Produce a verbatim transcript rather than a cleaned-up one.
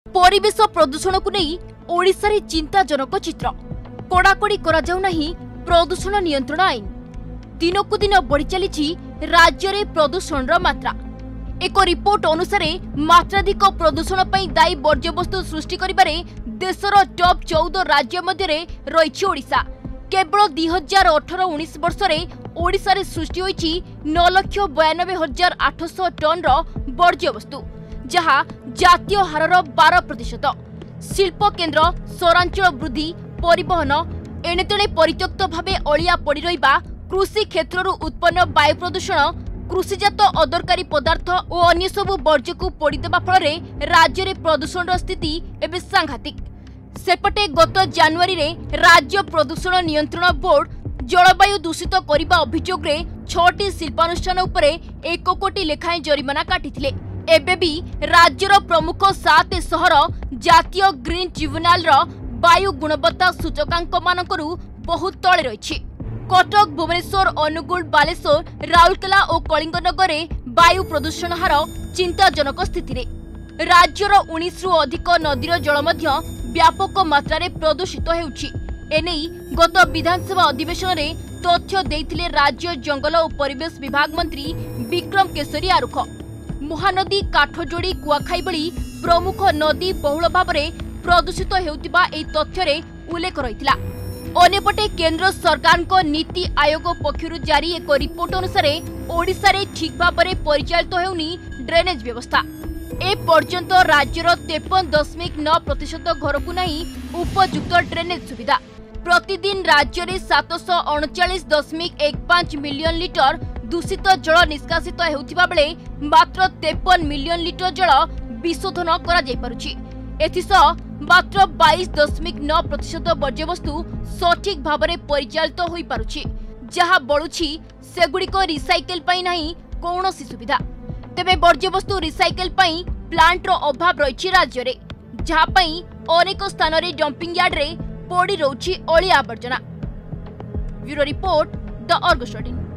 परिवेश प्रदूषण को नहीं ओडिशा रे चिंताजनक चित्र। कड़ाकड़ी करा जाउ नाही प्रदूषण नियंत्रण आईन। दिनकु दिन बढ़ी चली राज्य रे प्रदूषण रो मात्रा। एक रिपोर्ट अनुसार मात्राधिक प्रदूषण पई दायी वर्ज्यवस्तु सृष्टि करिबारे देशर टॉप चौदह राज्य मध्य रही ओडिशा। केवल दुई हजार अठर उन्नीस वर्ष में ओडिशा रे सृष्टि होईछि नौ लक्ष बयानबे हजार आठश टन वर्ज्यवस्तु, जहाँ जातीय हारर बारह प्रतिशत। शिल्प केन्द्र, सहरांचल वृद्धि, परिवहन, एणेतेणे परित्यक्त भावे अलिया पड़ी रहिबा, कृषि क्षेत्रରୁ उत्पन्न वायु प्रदूषण, कृषिजात अदरकारी पदार्थ और अन्य सबु वर्ज्य को पोड़ी देबा फଳରେ राज्य रे प्रदूषण स्थिति एबे सांघातिक। सेपटे गत जनवरी रे राज्य प्रदूषण नियंत्रण बोर्ड जलवायु दूषित करने अभियोग रे छटी शिल्पानुष्ठान उपरे एक कोटी लेखाएं जरिमाना काटिथिले। एबे भी राज्यर प्रमुख सात सहर जातीय ग्रीन ट्रिब्यूनाल रो वायु गुणवत्ता सूचकांक मानकरू बहुत तले रही। कटक, भुवनेश्वर, अनुगुल, बालेश्वर, राउरकेला और कलिंगनगर रे वायु प्रदूषण हार चिंताजनक स्थिति रे। राज्यर उन्नीस रु अधिक नदीर जल मध्य व्यापक मात्रा रे प्रदूषित हेउछि। एनेई गत विधानसभा अधिवेशन रे तथ्य देइथिले राज्य जंगल और परिवेश विभाग मंत्री विक्रम केशरी आरुख। महानदी, काठजोड़ी, कुआखाई भली प्रमुख नदी बहुल भाव में प्रदूषित हेउतिबा एई तथ्य रे उल्लेख रहितला। अन्यपटे केंद्र सरकार को नीति आयोग पक्षरु जारी एक रिपोर्ट अनुसार ओडिशा रे ठीक भाव में परिचालित हेउनी ड्रेनेज व्यवस्था। ए पर्यंत राज्यर तेपन दशमिक नौ प्रतिशत घर को नहीं उपयुक्त ड्रेनेज सुविधा। प्रतिदिन राज्य में सातश अड़चाश दशमिक एक पांच मिलियन लिटर दूषित जल निष्कासित हेउथिबा बेले मात्र तेपन मिलियन लिटर जल विशोधन करा जाय पारुछि। एथिसह मात्र बाईस दशमिक नौ प्रतिशत वर्ज्यवस्तु सठिक भाव में परिचालित होई पारुछि, जहाँ बळुछि सेगुड़िक रिसाइकेल पई नहीं कौनसी सुविधा। तेबे वर्ज्यवस्तु रिसाइकेल पई प्लांट रो अभाव रही राज्य रे, जहाँ पई अनेक स्थान रे डंपिंग यार्ड रे पड़ी रहुछि अलिया आवर्जना। Bureau report, the Argus.